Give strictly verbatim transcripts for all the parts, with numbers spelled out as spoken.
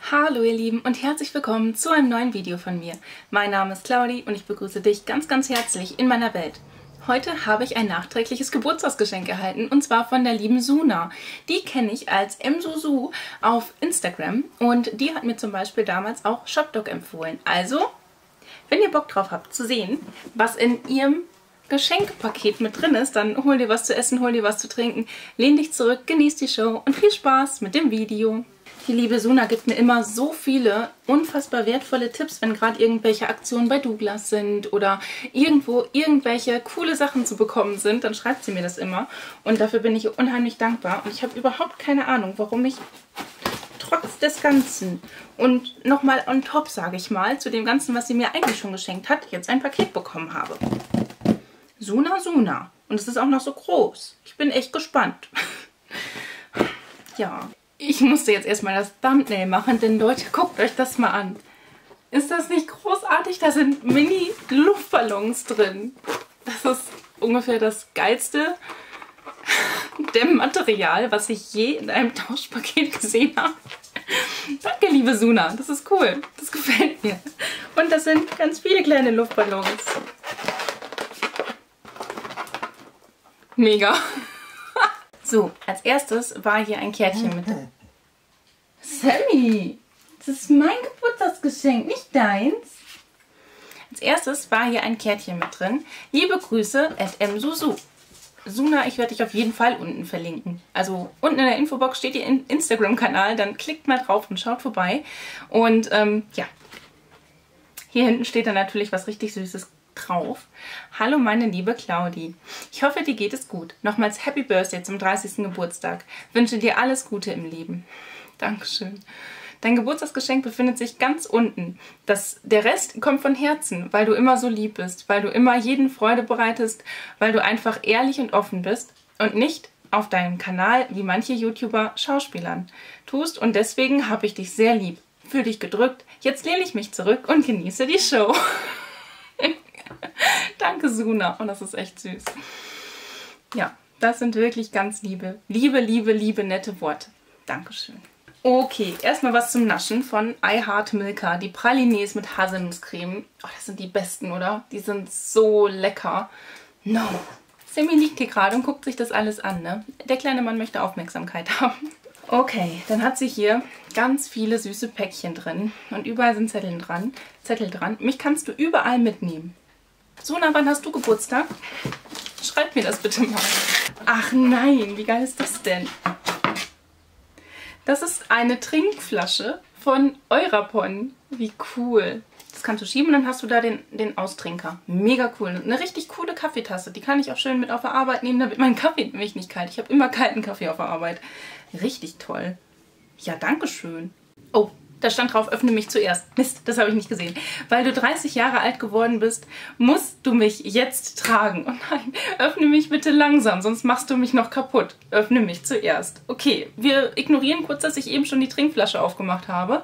Hallo ihr Lieben und herzlich willkommen zu einem neuen Video von mir. Mein Name ist Claudi und ich begrüße dich ganz ganz herzlich in meiner Welt. Heute habe ich ein nachträgliches Geburtstagsgeschenk erhalten und zwar von der lieben Suna. Die kenne ich als msusu auf Instagram und die hat mir zum Beispiel damals auch Shopdog empfohlen. Also, wenn ihr Bock drauf habt zu sehen, was in ihrem Geschenkpaket mit drin ist, dann hol dir was zu essen, hol dir was zu trinken, lehn dich zurück, genieß die Show und viel Spaß mit dem Video. Die liebe Suna gibt mir immer so viele unfassbar wertvolle Tipps, wenn gerade irgendwelche Aktionen bei Douglas sind oder irgendwo irgendwelche coole Sachen zu bekommen sind, dann schreibt sie mir das immer und dafür bin ich unheimlich dankbar und ich habe überhaupt keine Ahnung, warum ich trotz des Ganzen und nochmal on top, sage ich mal, zu dem Ganzen, was sie mir eigentlich schon geschenkt hat, jetzt ein Paket bekommen habe. Suna Suna. Und es ist auch noch so groß. Ich bin echt gespannt. Ja. Ich musste jetzt erstmal das Thumbnail machen, denn Leute, guckt euch das mal an. Ist das nicht großartig? Da sind Mini-Luftballons drin. Das ist ungefähr das geilste Dämmmaterial, was ich je in einem Tauschpaket gesehen habe. Danke, liebe Suna. Das ist cool. Das gefällt mir. Und das sind ganz viele kleine Luftballons. Mega. So, als erstes war hier ein Kärtchen mit. Sammy, das ist mein Geburtstagsgeschenk, nicht deins. Als erstes war hier ein Kärtchen mit drin. Liebe Grüße at msusu. Suna, ich werde dich auf jeden Fall unten verlinken. Also unten in der Infobox steht ihr Instagram-Kanal, dann klickt mal drauf und schaut vorbei. Und ähm, ja, hier hinten steht dann natürlich was richtig Süßes drauf. Hallo meine liebe Claudi. Ich hoffe, dir geht es gut. Nochmals Happy Birthday zum dreißigsten Geburtstag. Wünsche dir alles Gute im Leben. Dankeschön. Dein Geburtstagsgeschenk befindet sich ganz unten. Das, der Rest kommt von Herzen, weil du immer so lieb bist, weil du immer jeden Freude bereitest, weil du einfach ehrlich und offen bist und nicht auf deinem Kanal, wie manche YouTuber Schauspielern tust. Und deswegen habe ich dich sehr lieb. Fühl dich gedrückt. Jetzt lehne ich mich zurück und genieße die Show. Danke, Suna. Und das ist echt süß. Ja, das sind wirklich ganz liebe, liebe, liebe, liebe, nette Worte. Dankeschön. Okay, erstmal was zum Naschen von I Heart Milka. Die Pralines mit Haselnusscreme. Oh, das sind die besten, oder? Die sind so lecker. No. Sammy liegt hier gerade und guckt sich das alles an, ne? Der kleine Mann möchte Aufmerksamkeit haben. Okay, dann hat sie hier ganz viele süße Päckchen drin. Und überall sind Zettel dran. Zettel dran. Mich kannst du überall mitnehmen. Suna, wann hast du Geburtstag? Schreib mir das bitte mal. Ach nein, wie geil ist das denn? Das ist eine Trinkflasche von Eurapon. Wie cool. Das kannst du schieben und dann hast du da den, den Austrinker. Mega cool. Eine richtig coole Kaffeetasse. Die kann ich auch schön mit auf der Arbeit nehmen, damit mein Kaffee nämlich nicht kalt. Ich habe immer kalten Kaffee auf der Arbeit. Richtig toll. Ja, danke schön. Oh, da stand drauf, öffne mich zuerst. Mist, das habe ich nicht gesehen. Weil du dreißig Jahre alt geworden bist, musst du mich jetzt tragen. Oh nein, öffne mich bitte langsam, sonst machst du mich noch kaputt. Öffne mich zuerst. Okay, wir ignorieren kurz, dass ich eben schon die Trinkflasche aufgemacht habe.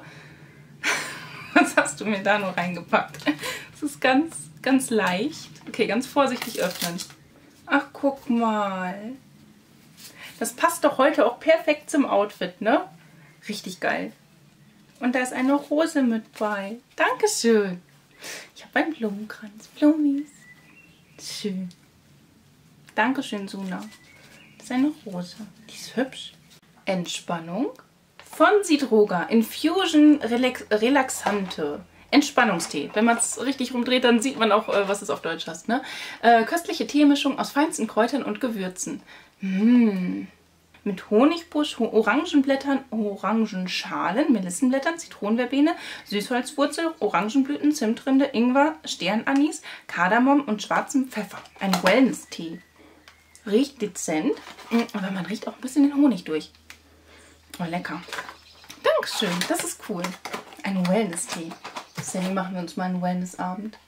Was hast du mir da nur reingepackt? Das ist ganz, ganz leicht. Okay, ganz vorsichtig öffnen. Ach, guck mal. Das passt doch heute auch perfekt zum Outfit, ne? Richtig geil. Und da ist eine Rose mit bei. Dankeschön. Ich habe einen Blumenkranz. Blumis. Schön. Dankeschön, Suna. Das ist eine Rose. Die ist hübsch. Entspannung von Sidroga. Infusion Relax Relaxante. Entspannungstee. Wenn man es richtig rumdreht, dann sieht man auch, was es auf Deutsch heißt. Ne? Äh, köstliche Teemischung aus feinsten Kräutern und Gewürzen. Mmh. Mit Honigbusch, Orangenblättern, Orangenschalen, Melissenblättern, Zitronenverbene, Süßholzwurzel, Orangenblüten, Zimtrinde, Ingwer, Sternanis, Kardamom und schwarzem Pfeffer. Ein Wellness-Tee. Riecht dezent, aber man riecht auch ein bisschen den Honig durch. Oh, lecker. Dankeschön, das ist cool. Ein Wellness-Tee. Sammy, machen wir uns mal einen Wellness-Abend.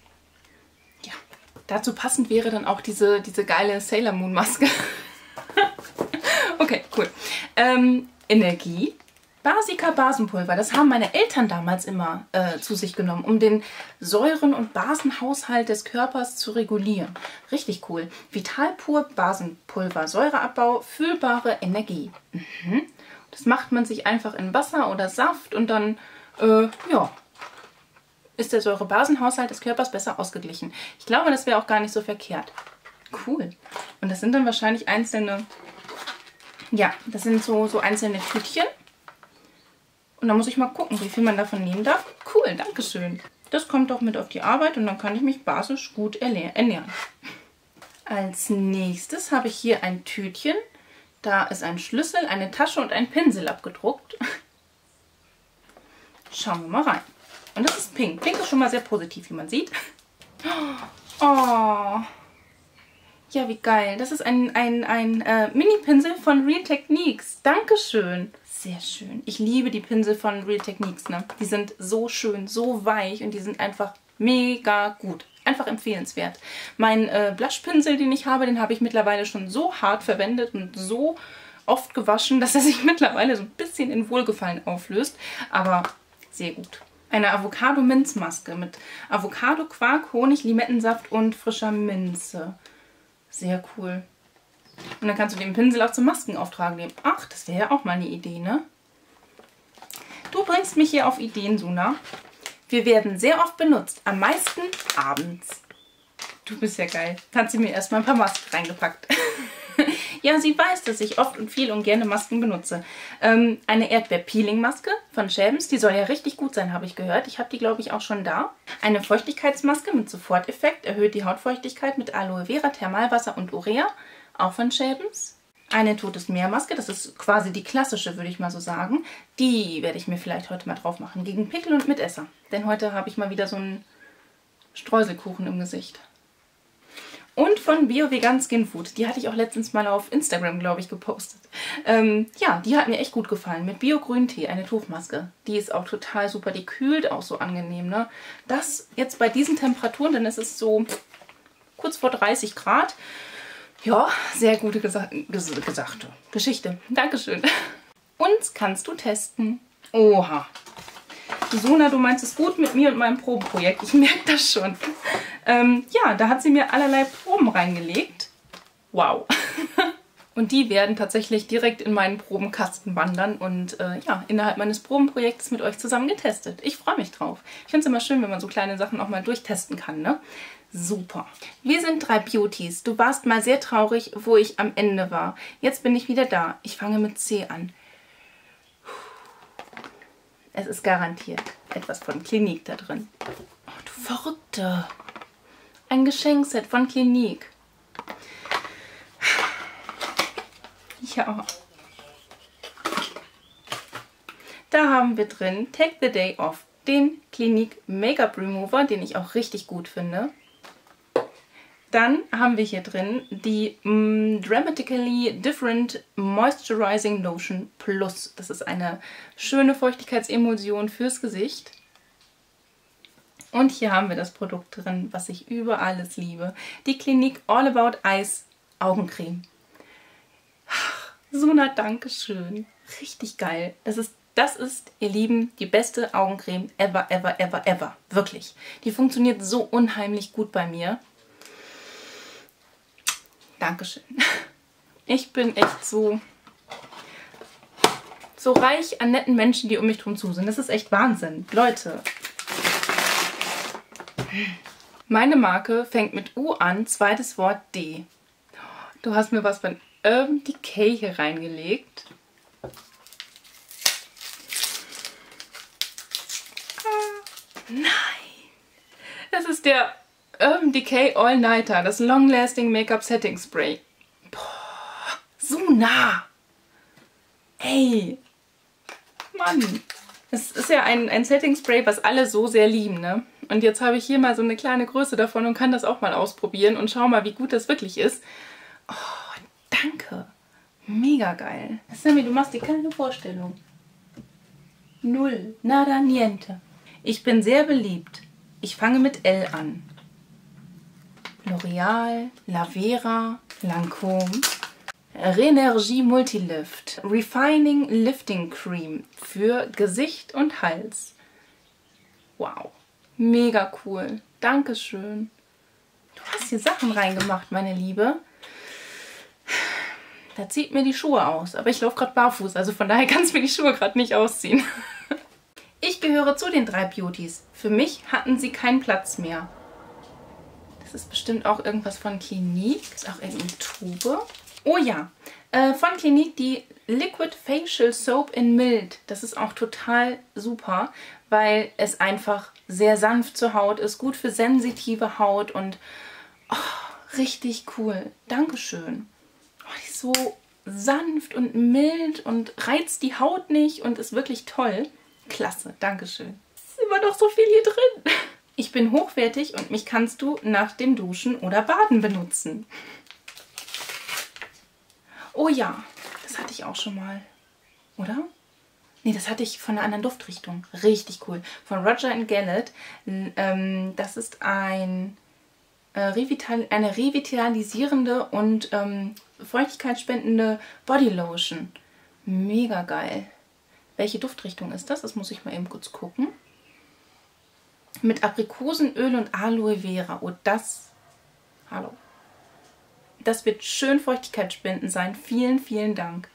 Ja, dazu passend wäre dann auch diese, diese geile Sailor Moon Maske. Okay, cool. Ähm, Energie. Basica Basenpulver. Das haben meine Eltern damals immer äh, zu sich genommen, um den Säuren- und Basenhaushalt des Körpers zu regulieren. Richtig cool. Vital pur Basenpulver. Säureabbau, fühlbare Energie. Mhm. Das macht man sich einfach in Wasser oder Saft und dann, äh, ja, ist der Säurebasenhaushalt des Körpers besser ausgeglichen. Ich glaube, das wäre auch gar nicht so verkehrt. Cool. Und das sind dann wahrscheinlich einzelne, ja, das sind so, so einzelne Tütchen. Und dann muss ich mal gucken, wie viel man davon nehmen darf. Cool, danke schön. Das kommt doch mit auf die Arbeit und dann kann ich mich basisch gut ernähren. Als nächstes habe ich hier ein Tütchen. Da ist ein Schlüssel, eine Tasche und ein Pinsel abgedruckt. Schauen wir mal rein. Und das ist pink. Pink ist schon mal sehr positiv, wie man sieht. Oh. Ja, wie geil. Das ist ein, ein, ein äh, Mini-Pinsel von Real Techniques. Dankeschön. Sehr schön. Ich liebe die Pinsel von Real Techniques. Ne? Die sind so schön, so weich und die sind einfach mega gut. Einfach empfehlenswert. Mein äh, Blushpinsel, den ich habe, den habe ich mittlerweile schon so hart verwendet und so oft gewaschen, dass er sich mittlerweile so ein bisschen in Wohlgefallen auflöst. Aber sehr gut. Eine Avocado-Minzmaske mit Avocado, Quark, Honig, Limettensaft und frischer Minze. Sehr cool. Und dann kannst du den Pinsel auch zum Maskenauftragen nehmen. Ach, das wäre ja auch mal eine Idee, ne? Du bringst mich hier auf Ideen, Suna. Wir werden sehr oft benutzt. Am meisten abends. Du bist ja geil. Hat sie mir erstmal ein paar Masken reingepackt. Ja, sie weiß, dass ich oft und viel und gerne Masken benutze. Ähm, eine Erdbeer-Peeling-Maske von Schäbens. Die soll ja richtig gut sein, habe ich gehört. Ich habe die, glaube ich, auch schon da. Eine Feuchtigkeitsmaske mit Soforteffekt. Erhöht die Hautfeuchtigkeit mit Aloe Vera, Thermalwasser und Urea. Auch von Schäbens. Eine Totes Meermaske. Das ist quasi die klassische, würde ich mal so sagen. Die werde ich mir vielleicht heute mal drauf machen. Gegen Pickel und Mitesser. Denn heute habe ich mal wieder so einen Streuselkuchen im Gesicht. Und von Bio Vegan Skin Food. Die hatte ich auch letztens mal auf Instagram, glaube ich, gepostet. Ähm, ja, die hat mir echt gut gefallen. Mit Bio-Grüntee, eine Tuchmaske. Die ist auch total super. Die kühlt auch so angenehm, ne? Das jetzt bei diesen Temperaturen, dann ist es so kurz vor dreißig Grad. Ja, sehr gute Gesa Ges Gesagte. Geschichte. Dankeschön. Uns kannst du testen. Oha. Suna, du meinst es gut mit mir und meinem Probenprojekt. Ich merke das schon. Ähm, ja, da hat sie mir allerlei Proben reingelegt. Wow. Und die werden tatsächlich direkt in meinen Probenkasten wandern und äh, ja, innerhalb meines Probenprojektes mit euch zusammen getestet. Ich freue mich drauf. Ich finde es immer schön, wenn man so kleine Sachen auch mal durchtesten kann, ne? Super. Wir sind drei Beauties. Du warst mal sehr traurig, wo ich am Ende war. Jetzt bin ich wieder da. Ich fange mit C an. Es ist garantiert etwas von Clinique da drin. Oh, du Verrückte. Ein Geschenkset von Clinique. Ja. Da haben wir drin Take the Day Off. Den Clinique Make-up Remover, den ich auch richtig gut finde. Dann haben wir hier drin die mm, Dramatically Different Moisturizing Lotion Plus. Das ist eine schöne Feuchtigkeitsemulsion fürs Gesicht. Und hier haben wir das Produkt drin, was ich über alles liebe. Die Clinique All About Eyes Augencreme. Suna, Dankeschön. Richtig geil. Das ist, das ist, ihr Lieben, die beste Augencreme ever, ever, ever, ever. Wirklich. Die funktioniert so unheimlich gut bei mir. Dankeschön. Ich bin echt so, so reich an netten Menschen, die um mich drum zu sind. Das ist echt Wahnsinn. Leute. Meine Marke fängt mit U an, zweites Wort D. Du hast mir was von Urban Decay hier reingelegt. Nein. Das ist der Urban Decay All Nighter, das Long Lasting Make-up Setting Spray. Boah, so nah. Ey. Mann. Es ist ja ein, ein Setting Spray, was alle so sehr lieben, ne? Und jetzt habe ich hier mal so eine kleine Größe davon und kann das auch mal ausprobieren und schau mal, wie gut das wirklich ist. Oh, danke. Mega geil. Sammy, du machst dir keine Vorstellung. Null. Nada, niente. Ich bin sehr beliebt. Ich fange mit L an. L'Oreal, Lavera, Lancôme, Rénergie Multilift, Refining Lifting Cream für Gesicht und Hals. Wow, mega cool. Dankeschön. Du hast hier Sachen reingemacht, meine Liebe. Da zieht mir die Schuhe aus. Aber ich laufe gerade barfuß, also von daher kannst du mir die Schuhe gerade nicht ausziehen. Ich gehöre zu den drei Beauties. Für mich hatten sie keinen Platz mehr. Das ist bestimmt auch irgendwas von Clinique. Das ist auch irgendeine Tube. Oh ja, äh, von Clinique die Liquid Facial Soap in Mild. Das ist auch total super, weil es einfach sehr sanft zur Haut ist. Gut für sensitive Haut und oh, richtig cool. Dankeschön. Oh, die ist so sanft und mild und reizt die Haut nicht und ist wirklich toll. Klasse, Dankeschön. Es ist immer noch so viel hier drin. Ich bin hochwertig und mich kannst du nach dem Duschen oder Baden benutzen. Oh ja, das hatte ich auch schon mal. Oder? Nee, das hatte ich von einer anderen Duftrichtung. Richtig cool. Von Roger and Gallet. Ähm, das ist ein, äh, Revital eine revitalisierende und ähm, feuchtigkeitsspendende Bodylotion. Mega geil. Welche Duftrichtung ist das? Das muss ich mal eben kurz gucken. Mit Aprikosenöl und Aloe Vera. Oh, das... Hallo. Das wird schön feuchtigkeitsspendend sein. Vielen, vielen Dank.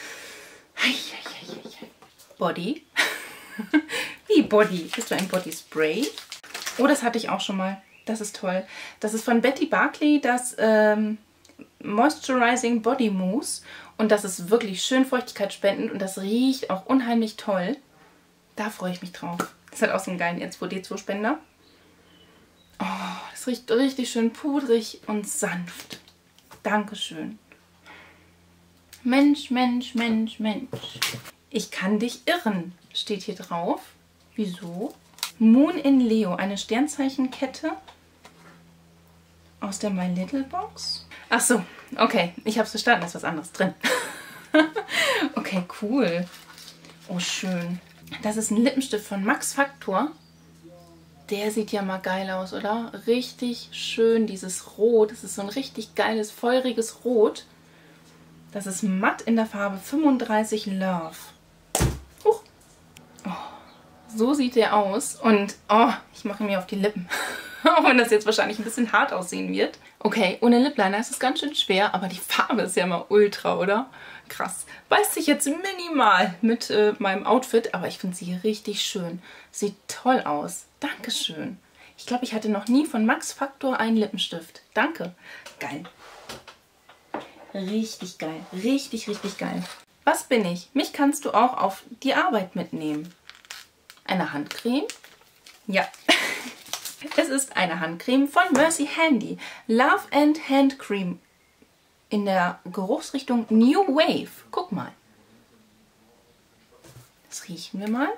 Body. Wie Body? Ist so ein Body Spray. Oh, das hatte ich auch schon mal. Das ist toll. Das ist von Betty Barclay, das ähm, Moisturizing Body Mousse. Und das ist wirklich schön feuchtigkeitsspendend und das riecht auch unheimlich toll. Da freue ich mich drauf. Das hat auch so einen geilen R zwei D zwei Spender. Oh, das riecht richtig schön pudrig und sanft. Dankeschön. Mensch, Mensch, Mensch, Mensch. Ich kann dich irren, steht hier drauf. Wieso? Moon in Leo, eine Sternzeichenkette aus der My Little Box. Ach so, okay, ich habe es verstanden, da ist was anderes drin. Okay, cool. Oh, schön. Das ist ein Lippenstift von Max Factor. Der sieht ja mal geil aus, oder? Richtig schön, dieses Rot. Das ist so ein richtig geiles, feuriges Rot. Das ist matt in der Farbe fünfunddreißig Love. Huch. Oh, so sieht der aus. Und oh, ich mache ihn mir auf die Lippen. Auch wenn das jetzt wahrscheinlich ein bisschen hart aussehen wird. Okay, ohne Lip Liner ist es ganz schön schwer, aber die Farbe ist ja mal ultra, oder? Krass. Beißt sich jetzt minimal mit äh, meinem Outfit, aber ich finde sie richtig schön. Sieht toll aus. Dankeschön. Ich glaube, ich hatte noch nie von Max Factor einen Lippenstift. Danke. Geil. Richtig geil. Richtig, richtig geil. Was bin ich? Mich kannst du auch auf die Arbeit mitnehmen. Eine Handcreme? Ja. Es ist eine Handcreme von Mercy Handy. Love and Hand Cream. In der Geruchsrichtung New Wave. Guck mal. Das riechen wir mal.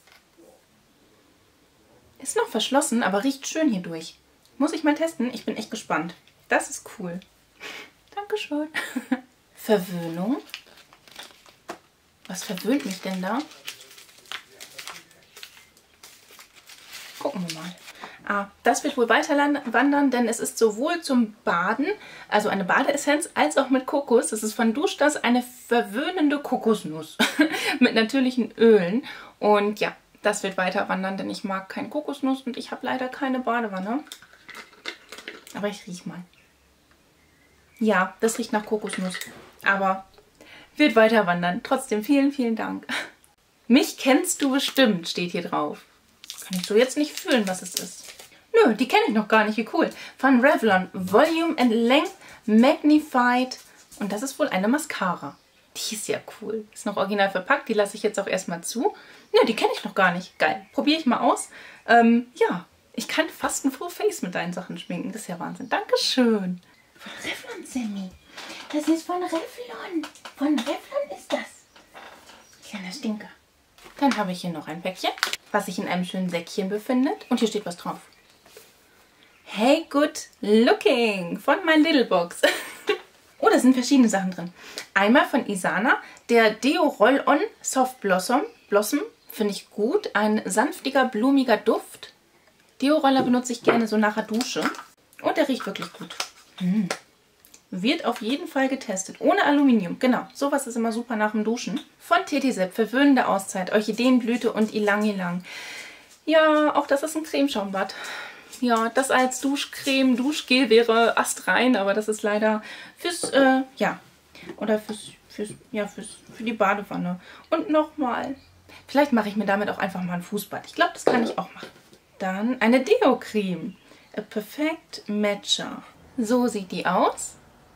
Ist noch verschlossen, aber riecht schön hier durch. Muss ich mal testen. Ich bin echt gespannt. Das ist cool. Dankeschön. Verwöhnung. Was verwöhnt mich denn da? Gucken wir mal. Ah, das wird wohl weiter wandern, denn es ist sowohl zum Baden, also eine Badeessenz, als auch mit Kokos. Das ist von Duschdas eine verwöhnende Kokosnuss mit natürlichen Ölen. Und ja, das wird weiter wandern, denn ich mag keine Kokosnuss und ich habe leider keine Badewanne. Aber ich rieche mal. Ja, das riecht nach Kokosnuss, aber wird weiter wandern. Trotzdem vielen, vielen Dank. Mich kennst du bestimmt, steht hier drauf. Kann ich so jetzt nicht fühlen, was es ist. Nö, die kenne ich noch gar nicht. Wie cool. Von Revlon. Volume and Length Magnified. Und das ist wohl eine Mascara. Die ist ja cool. Ist noch original verpackt. Die lasse ich jetzt auch erstmal zu. Nö, die kenne ich noch gar nicht. Geil. Probiere ich mal aus. Ähm, ja, ich kann fast ein Full Face mit deinen Sachen schminken. Das ist ja Wahnsinn. Dankeschön. Von Revlon, Sammy. Das ist von Revlon. Von Revlon ist das. Kleiner Stinker. Dann habe ich hier noch ein Päckchen, was sich in einem schönen Säckchen befindet. Und hier steht was drauf. Hey, good looking von My Little Box. Oh, da sind verschiedene Sachen drin. Einmal von Isana, der Deo Roll-On Soft Blossom. Blossom finde ich gut. Ein sanftiger, blumiger Duft. Deo-Roller benutze ich gerne so nach der Dusche. Und der riecht wirklich gut. Hm. Wird auf jeden Fall getestet. Ohne Aluminium. Genau, sowas ist immer super nach dem Duschen. Von Tetisep, verwöhnende Auszeit, Orchideenblüte und Ylang Ylang. Ja, auch das ist ein Cremeschaumbad. Ja, das als Duschcreme, Duschgel wäre astrein, aber das ist leider fürs, äh, ja, Oder fürs, fürs, ja, fürs, für die Badewanne. Und nochmal. Vielleicht mache ich mir damit auch einfach mal ein Fußbad. Ich glaube, das kann ich auch machen. Dann eine Deo-Creme. A Perfect Matcher. So sieht die aus.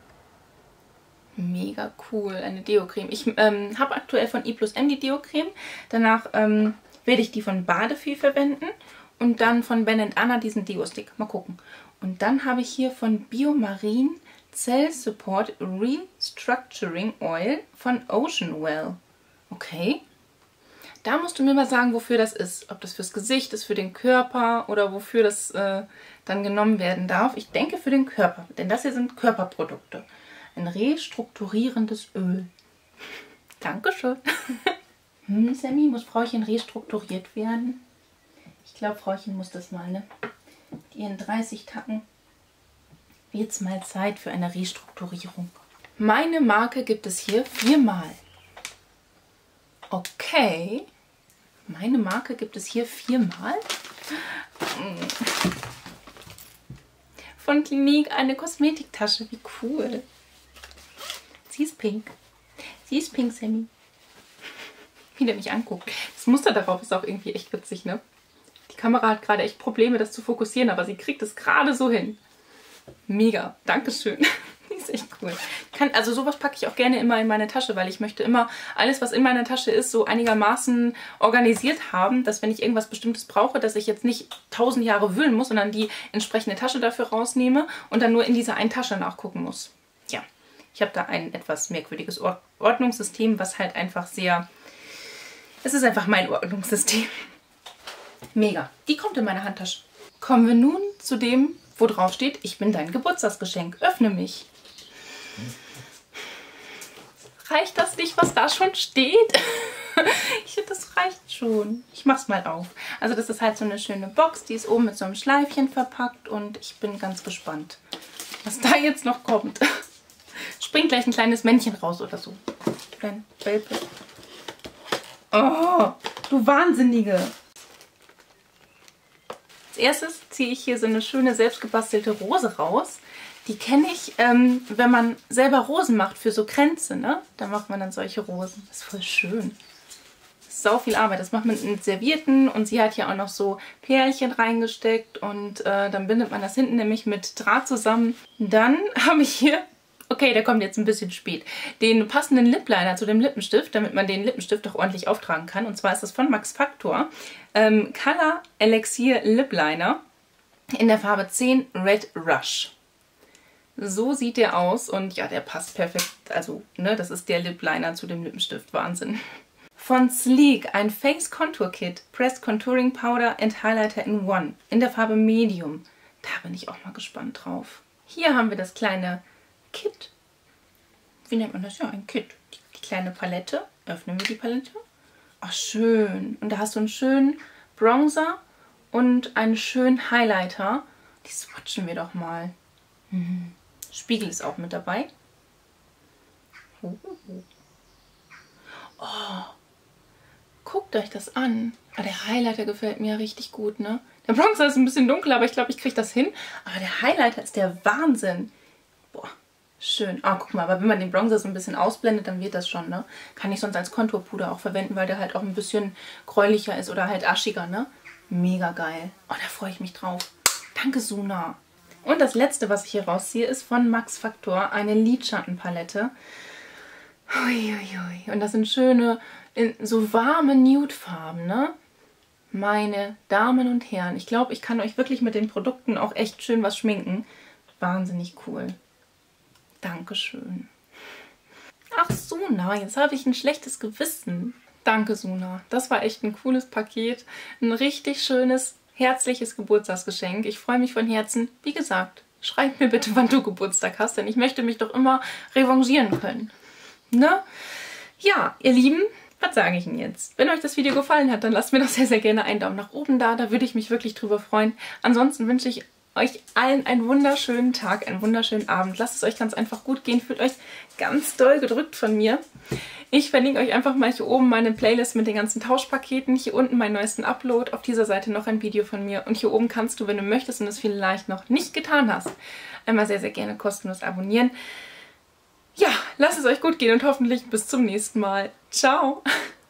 Mega cool, eine Deo-Creme. Ich ähm, habe aktuell von I plus M die Deo-Creme. Danach ähm, werde ich die von Badefee verwenden. Und dann von Ben and Anna diesen Deo-Stick. Mal gucken. Und dann habe ich hier von Biomarine Cell Support Restructuring Oil von Ocean Well. Okay. Da musst du mir mal sagen, wofür das ist. Ob das fürs Gesicht ist, für den Körper oder wofür das äh, dann genommen werden darf. Ich denke für den Körper, denn das hier sind Körperprodukte. Ein restrukturierendes Öl. Dankeschön. hm, Sammy, muss Frauchen restrukturiert werden? Ich glaube, Frauchen muss das mal, ne? Mit ihren dreißig Tacken wird es mal Zeit für eine Restrukturierung. Meine Marke gibt es hier viermal. Okay. Meine Marke gibt es hier viermal. Von Clinique eine Kosmetiktasche. Wie cool. Sie ist pink. Sie ist pink, Sammy. Wie der mich anguckt. Das Muster darauf ist auch irgendwie echt witzig, ne? Die Kamera hat gerade echt Probleme, das zu fokussieren, aber sie kriegt es gerade so hin. Mega. Dankeschön. Die ist echt cool. Kann, also sowas packe ich auch gerne immer in meine Tasche, weil ich möchte immer alles, was in meiner Tasche ist, so einigermaßen organisiert haben, dass wenn ich irgendwas Bestimmtes brauche, dass ich jetzt nicht tausend Jahre wühlen muss, sondern die entsprechende Tasche dafür rausnehme und dann nur in dieser einen Tasche nachgucken muss. Ja, ich habe da ein etwas merkwürdiges Or- Ordnungssystem, was halt einfach sehr... Es ist einfach mein Ordnungssystem. Mega. Die kommt in meine Handtasche. Kommen wir nun zu dem, wo drauf steht, ich bin dein Geburtstagsgeschenk. Öffne mich. Reicht das nicht, was da schon steht? Ich finde, das reicht schon. Ich mach's mal auf. Also das ist halt so eine schöne Box. Die ist oben mit so einem Schleifchen verpackt. Und ich bin ganz gespannt, was da jetzt noch kommt. Springt gleich ein kleines Männchen raus oder so. Kleine Welpe. Oh, du Wahnsinnige. Als erstes ziehe ich hier so eine schöne selbstgebastelte Rose raus. Die kenne ich, ähm, wenn man selber Rosen macht für so Kränze, ne? Da macht man dann solche Rosen. Das ist voll schön. Das ist sau viel Arbeit. Das macht man mit Servietten und sie hat hier auch noch so Pärchen reingesteckt und äh, dann bindet man das hinten nämlich mit Draht zusammen. Dann habe ich hier, okay, der kommt jetzt ein bisschen spät, den passenden Lip Liner zu dem Lippenstift, damit man den Lippenstift auch ordentlich auftragen kann. Und zwar ist das von Max Factor. Ähm, Color Elixir Lip Liner in der Farbe zehn Red Rush. So sieht der aus und ja, der passt perfekt. Also, ne, das ist der Lip Liner zu dem Lippenstift. Wahnsinn. Von Sleek ein Face Contour Kit, Pressed Contouring Powder and Highlighter in One in der Farbe Medium. Da bin ich auch mal gespannt drauf. Hier haben wir das kleine Kit. Wie nennt man das? Ja, ein Kit. Die, die kleine Palette. Öffnen wir die Palette. Ach, schön. Und da hast du einen schönen Bronzer und einen schönen Highlighter. Die swatchen wir doch mal. Mhm. Spiegel ist auch mit dabei. Oh. Oh. Guckt euch das an. Oh, der Highlighter gefällt mir richtig gut, ne? Der Bronzer ist ein bisschen dunkel, aber ich glaube, ich kriege das hin. Aber der Highlighter ist der Wahnsinn. Boah, schön. Ah, guck mal, aber wenn man den Bronzer so ein bisschen ausblendet, dann wird das schon, ne? Kann ich sonst als Konturpuder auch verwenden, weil der halt auch ein bisschen gräulicher ist oder halt aschiger, ne? Mega geil. Oh, da freue ich mich drauf. Danke, Suna. Und das letzte, was ich hier rausziehe, ist von Max Factor eine Lidschattenpalette. Uiuiui. Und das sind schöne, so warme Nude-Farben, ne? Meine Damen und Herren, ich glaube, ich kann euch wirklich mit den Produkten auch echt schön was schminken. Wahnsinnig cool. Dankeschön. Ach, Suna, jetzt habe ich ein schlechtes Gewissen. Danke, Suna. Das war echt ein cooles Paket. Ein richtig schönes, herzliches Geburtstagsgeschenk. Ich freue mich von Herzen. Wie gesagt, schreib mir bitte, wann du Geburtstag hast, denn ich möchte mich doch immer revanchieren können. Ne? Ja, ihr Lieben, was sage ich Ihnen jetzt? Wenn euch das Video gefallen hat, dann lasst mir doch sehr, sehr gerne einen Daumen nach oben da. Da würde ich mich wirklich drüber freuen. Ansonsten wünsche ich euch allen einen wunderschönen Tag, einen wunderschönen Abend. Lasst es euch ganz einfach gut gehen. Fühlt euch ganz doll gedrückt von mir. Ich verlinke euch einfach mal hier oben meine Playlist mit den ganzen Tauschpaketen. Hier unten meinen neuesten Upload. Auf dieser Seite noch ein Video von mir. Und hier oben kannst du, wenn du möchtest und es vielleicht noch nicht getan hast, einmal sehr, sehr gerne kostenlos abonnieren. Ja, Lasst es euch gut gehen und hoffentlich bis zum nächsten Mal. Ciao!